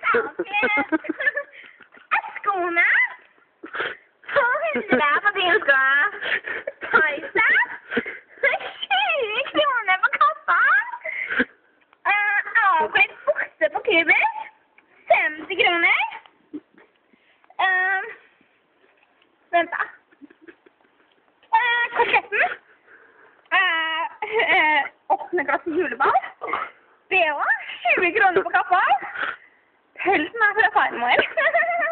Skoene. 200 på din sko. Tøyse. 20 kroner på kappa. Avkledd bukse på kubus. 50 kroner. Vent da. Korsetten. 8. klasse juleball. BH. 20 kroner på kappa. Pelsen fra farmor.